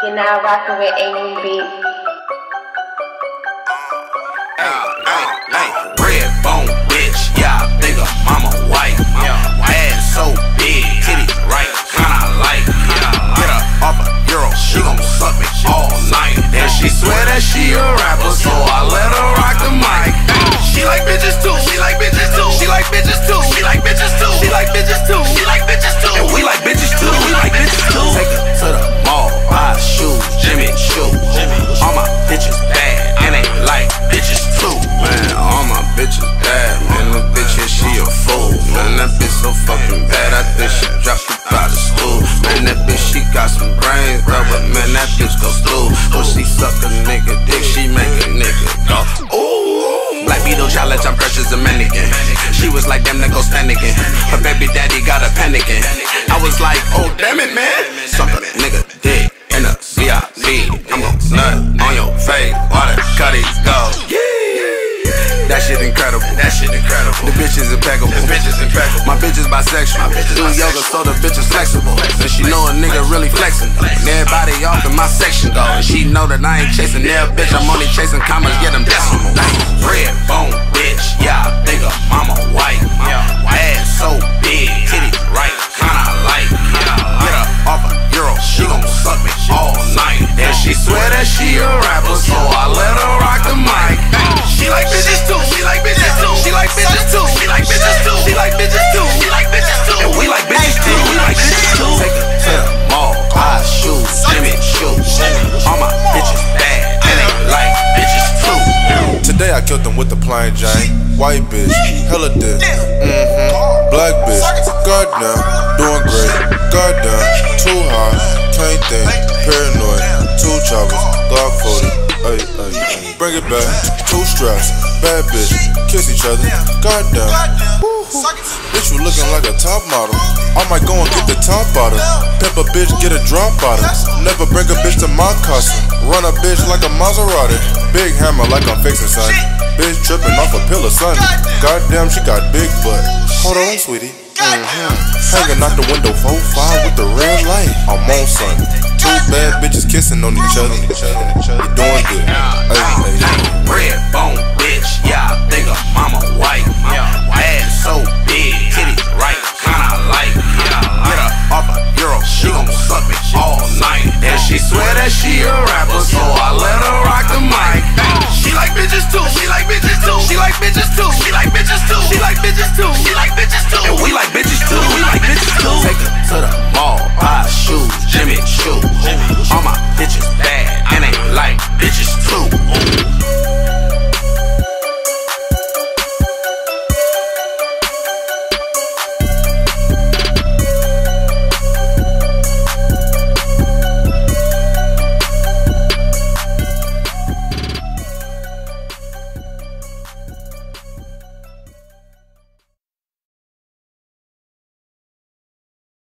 You're now rocking with Amy B. Red bone bitch, yeah, I think her mama white. Ass so big, titties right, kinda like. Get her off a euro, she gon' suck me all night. And she swear that she a rapper, so I let her rock the mic. She like bitches too, she like bitches too, she like bitches too, she like bitches too, she like bitches too, she like bitches too, and we like bitches too, we like bitches too. Take her to the mall, buy shoes, Jimmy Choo. All my bitches bad, and they like bitches too. Man, all my bitches bad, man. The bitch here, she a fool. Man, that bitch so fucking bad, I think she dropped up out of school. Man, that bitch, she got some brains, though, but man, that bitch go stool. When she suck a nigga dick, she make a nigga go ooh. Black Beetle challenge, I'm precious a mannequin. She was like, damn, that go stand again. Her baby daddy got her panicking. I was like, oh, damn it, man. Suck a nigga dick in a VIP. I'm gon' nut on your face, water, cut it, go. That shit incredible. That shit incredible. The bitch is impeccable. The bitch is impeccable. My bitch is bisexual. Do yoga so the bitch is flexible. And she know a nigga really flexing. And everybody off in my section go. And she know that I ain't chasing their bitch. I'm only chasing commas, get them decimal. Red bone bitch, yeah, I think her mama white. Ass so big, titties right, kinda like. Get her off a euro, she gon' suck me all night. And she swear that she a rapper, so I let her rock the mic. She like bitches too, she like bitches too, she like bitches too, she like bitches too, she like bitches too, she like bitches too, and we like bitches too, we like bitches too. Take her to the mall, buy shoes, Jimmy Choo. All my bitches bad, and they like bitches too. Today I killed them with the plain Jane. White bitch, hella dick. Black bitch, goddamn, doing great. Goddamn, too high, can't think. Paranoid, 2 choppers, Glock 40. Ay. Bring it back, 2 straps, bad bitch, kiss each other. Goddamn, bitch, you looking like a top model. I might go and get the top bottle. Pimp a bitch, get a drop bottle. Never bring a bitch to my castle. Run a bitch like a Maserati. Big hammer like I'm fixing son. Bitch tripping off a pillar, son. Goddamn, she got big butt. Hold on, sweetie. Hanging out the window 4-5 with the red light. I'm on, son. 2 bad bitches kissing on each other. You doing good. Red bone bitch, yeah, I think her mama white. Ass so big, titties right, kinda like. Get her off a euro, she gon' suck me all night. And she swear that she a rapper, so I let her rock the mic. She like bitches too, she like bitches too, she like bitches too, she like bitches too, she like bitches too, she like bitches too, and we like bitches too, we like bitches too. Take her to the mall, buy shoes, Jimmy Choo. All my bitches bad, and they like bitches too.